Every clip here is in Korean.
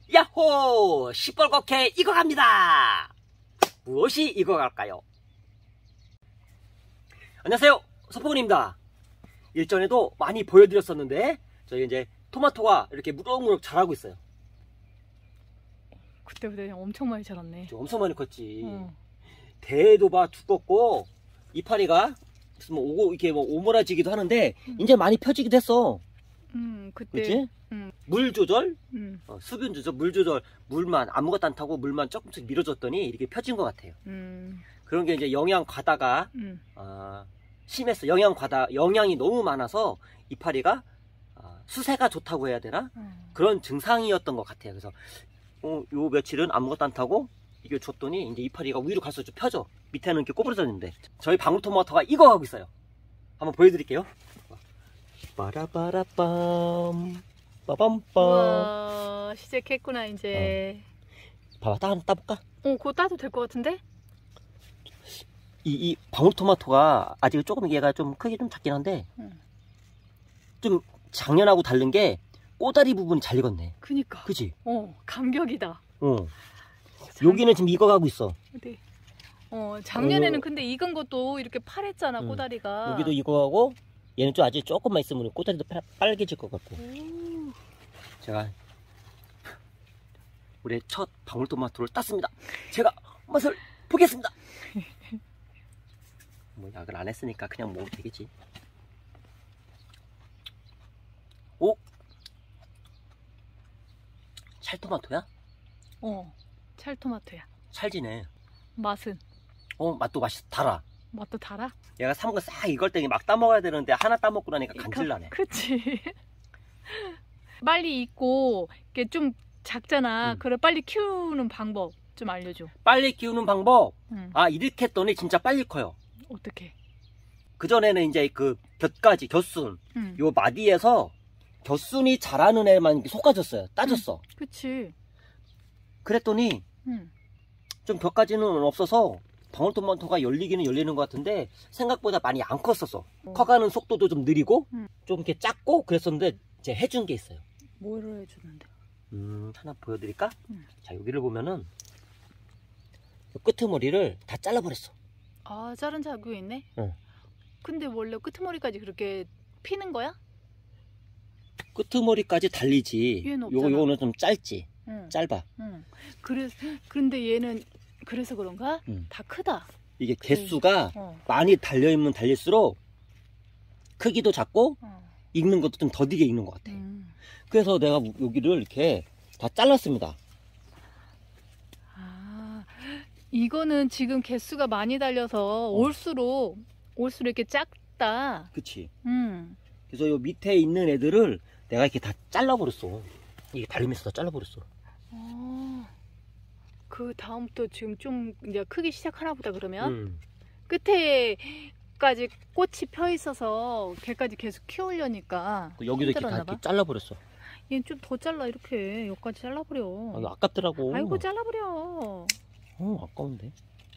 야호! 시뻘겋게 익어갑니다. 무엇이 익어갈까요? 안녕하세요, 서포근입니다. 일전에도 많이 보여드렸었는데 저희 이제 토마토가 이렇게 무럭무럭 자라고 있어요. 그때보다 엄청 많이 자랐네. 엄청 많이 컸지. 대도 봐 두껍고 이파리가 뭐 오고 이렇게 뭐 오므라지기도 하는데 이제 많이 펴지기도 했어. 그때. 그렇지? 물 조절, 수분 조절, 물 조절, 물만 아무것도 안 타고 물만 조금씩 밀어줬더니 이렇게 펴진 것 같아요. 그런 게 이제 영양 과다가 심했어. 영양이 너무 많아서 이파리가 수세가 좋다고 해야 되나? 그런 증상이었던 것 같아요. 그래서 요 며칠은 아무것도 안 타고 이거 줬더니 이제 이파리가 위로 갈수록 좀 펴져. 밑에는 이렇게 꼬부러졌는데 저희 방울토마토가 익어가고 있어요. 한번 보여드릴게요. 빠라바라빰 빠밤빰. 와, 시작했구나 이제. 봐봐, 따볼까? 그거 따도 될 것 같은데? 이 방울토마토가 아직 조금 얘가 좀 크기 좀 작긴 한데 좀 작년하고 다른 게 꼬다리 부분이 잘 익었네. 그니까. 그치? 감격이다. 여기는 지금 익어가고 있어. 네. 작년에는 근데 익은 것도 이렇게 파랬잖아, 꼬다리가. 여기도 익어가고 얘는 좀 아직 조금만 있으면 꼬다리도 빨개질 것 같고. 제가 올해 첫 방울토마토를 땄습니다. 제가 맛을 보겠습니다. 뭐 약을 안 했으니까 그냥 먹어도 되겠지. 오? 찰토마토야? 찰토마토야. 찰지네. 맛은? 맛도 달아. 맛도 달아? 얘가 삼은 거 싹 익을 때 막 따먹어야 되는데 하나 따먹고 나니까 간질나네. 그치. 빨리 익고 이게 좀 작잖아. 그래 빨리 키우는 방법 좀 알려줘. 빨리 키우는 방법? 이렇게 했더니 진짜 빨리 커요. 어떻게? 그전에는 이제 그 겨순 요 마디에서 겨순이 자라는 애만 솎아줬어요. 따졌어. 그치. 그랬더니 좀 벼가지는 없어서 방울토마토가 열리기는 열리는 것 같은데 생각보다 많이 안 컸었어. 커가는 속도도 좀 느리고 좀 이렇게 작고 그랬었는데 이제 해준 게 있어요. 뭐를 해주는데? 하나 보여드릴까? 자, 여기를 보면은 끄트머리를 다 잘라버렸어. 자른 자국이 있네? 응. 근데 원래 끄트머리까지 그렇게 피는 거야? 끄트머리까지 달리지. 얘는 없잖아. 요거는 좀 짧지. 짧아. 그런데 얘는 그래서 그런가? 다 크다. 이게 개수가 많이 달려있으면 달릴수록 크기도 작고 익는 것도 좀 더디게 익는 것 같아. 그래서 내가 여기를 이렇게 다 잘랐습니다. 이거는 지금 개수가 많이 달려서 올수록 이렇게 작다. 그치. 그래서 요 밑에 있는 애들을 내가 이렇게 다 잘라버렸어. 이게 달리면서 다 잘라버렸어. 그 다음부터 지금 좀 이제 크기 시작하나 보다 그러면? 끝에까지 꽃이 펴 있어서 걔까지 계속 키우려니까 여기도 이렇게 다 이렇게 잘라버렸어. 얘는 좀 더 잘라. 이렇게 여기까지 잘라버려. 아깝더라고. 아이고 잘라버려. 아까운데.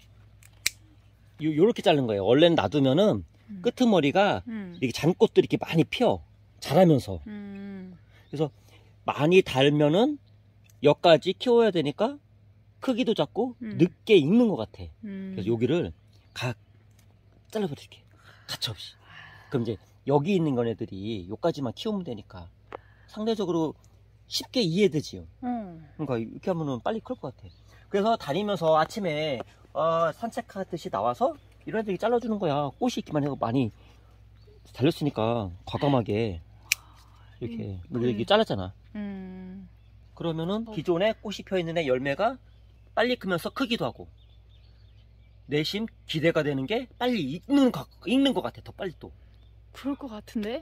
요렇게 자른 거예요. 원래는 놔두면은 끄트머리가 이렇게 잔꽃들이 이렇게 많이 피어. 자라면서. 그래서 많이 달면은 여기까지 키워야 되니까 크기도 작고 늦게 익는 것 같아. 그래서 여기를 잘라버릴게. 가차없이. 그럼 이제 여기 있는 거네들이 여기까지만 키우면 되니까 상대적으로 쉽게 이해되지요. 그러니까 이렇게 하면은 빨리 클 것 같아. 그래서 다니면서 아침에 산책하듯이 나와서 이런 애들이 잘라주는 거야. 꽃이 있기만 해도 많이 달렸으니까 과감하게 이렇게 잘랐잖아. 그러면은 기존에 꽃이 펴있는 애 열매가 빨리 크면서 크기도 하고 내심 기대가 되는 게 빨리 익는 것 같아. 더 빨리 또. 그럴 것 같은데?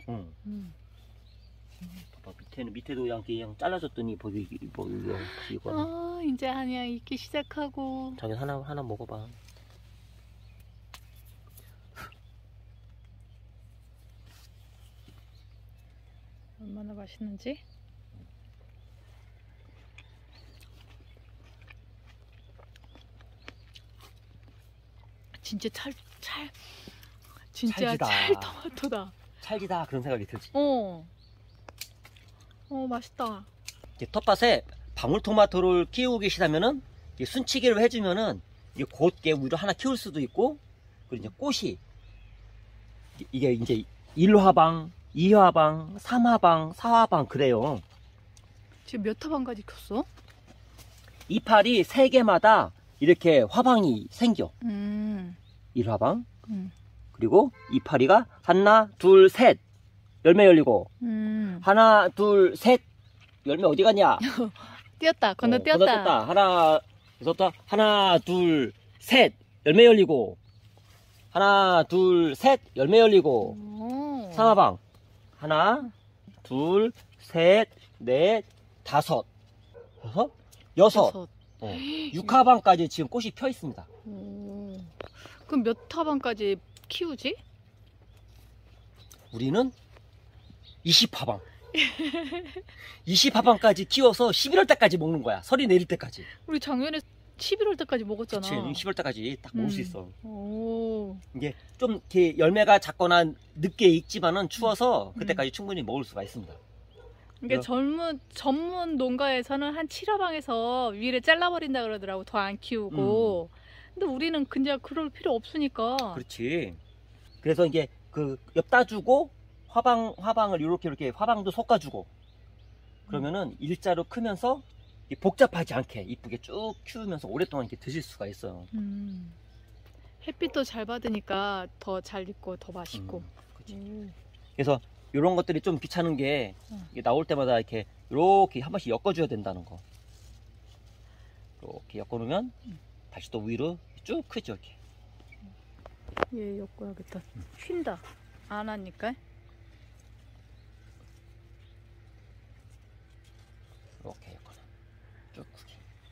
봐봐, 밑에도 그냥 잘라줬더니 이거. 이제 아니야 익기 시작하고. 자기 하나 먹어봐. 얼마나 맛있는지. 진짜 진짜 찰지다. 찰토마토다. 찰기다 그런 생각이 들지. 맛있다. 텃밭에 방울토마토를 키우고 계시다면은 순치기를 해주면은 이게 곧게 우리도 하나 키울 수도 있고, 그리고 이제 꽃이 이게 이제 1화방, 2화방, 3화방, 4화방 그래요. 지금 몇 화방까지 켰어? 이파리 3개마다 이렇게 화방이 생겨. 1화방. 그리고 이파리가 하나, 둘, 셋 열매 열리고, 하나, 둘, 셋 열매 어디 갔냐? 뛰었다. 건너뛰었다. 건너뛰었다. 하나, 둘, 셋 열매 열리고, 하나, 둘, 셋 열매 열리고. 3화방 하나, 둘, 셋, 넷, 다섯, 여섯. 6화방까지 지금 꽃이 펴 있습니다. 그럼 몇 화방까지 키우지? 우리는 20화방 20화방까지 키워서 11월 때까지 먹는 거야. 설이 내릴 때까지. 우리 작년에 11월 때까지 먹었잖아. 그치, 10월 때까지 딱 먹을 수 있어. 오. 이게 좀 이렇게 열매가 작거나 늦게 익지만은 추워서 그때까지 충분히 먹을 수가 있습니다. 이게 전문 농가에서는 한 7화방에서 위를 잘라버린다 그러더라고. 더 안 키우고. 근데 우리는 그냥 그럴 필요 없으니까. 그렇지. 그래서 이게 그 엿다 주고 화방을 이렇게 화방도 솎아주고, 그러면은 일자로 크면서 복잡하지 않게 이쁘게 쭉 키우면서 오랫동안 이렇게 드실 수가 있어요. 햇빛도 잘 받으니까 더 잘 익고 더 맛있고. 그래서 이런 것들이 좀 귀찮은 게 이게 나올 때마다 이렇게 한 번씩 엮어줘야 된다는 거. 이렇게 엮어놓으면 다시 또 위로 쭉 크죠. 이렇게. 얘 엮어야겠다. 휜다. 안 하니까. 이렇게 엮어놔. 쭉 크게.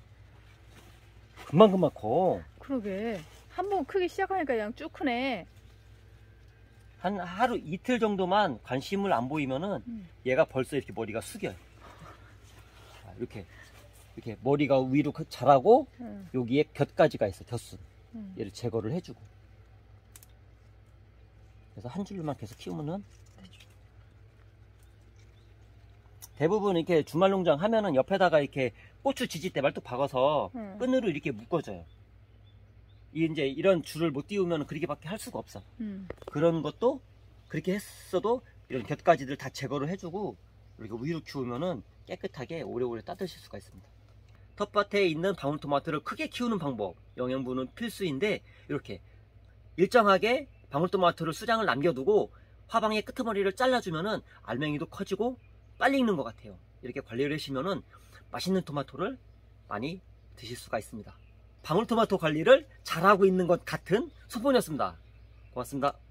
금방 커. 그러게. 한번 크기 시작하니까 그냥 쭉 크네. 한 하루 이틀 정도만 관심을 안 보이면은 얘가 벌써 이렇게 머리가 숙여요. 이렇게 머리가 위로 자라고 여기에 곁가지가 있어. 곁순. 얘를 제거를 해주고. 그래서 한 줄만 계속 키우면은 되죠. 대부분 이렇게 주말농장 하면은 옆에다가 이렇게 고추 지지대 말뚝 박아서 끈으로 이렇게 묶어줘요. 이제 이런 줄을 못 띄우면 그렇게밖에 할 수가 없어. 그런 것도 그렇게 했어도 이런 곁가지들 다 제거를 해주고 이렇게 위로 키우면은 깨끗하게 오래오래 따드실 수가 있습니다. 텃밭에 있는 방울토마토를 크게 키우는 방법, 영양분은 필수인데 이렇게 일정하게 방울토마토를 수량을 남겨두고 화방의 끄트머리를 잘라주면은 알맹이도 커지고 빨리 익는 것 같아요. 이렇게 관리를 하시면은 맛있는 토마토를 많이 드실 수가 있습니다. 방울토마토 관리를 잘하고 있는 것 같은 소폰이었습니다. 고맙습니다.